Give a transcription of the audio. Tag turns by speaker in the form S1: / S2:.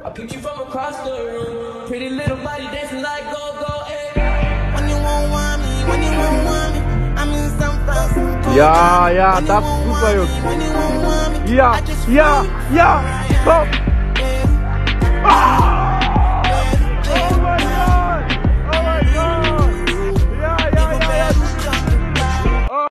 S1: I picked you from across the room. Pretty little body dancing like go-go, eh. When you want me, when you want me, I'm in some fast.
S2: Ja, das ist super, Jungs. Ja, go! Ah!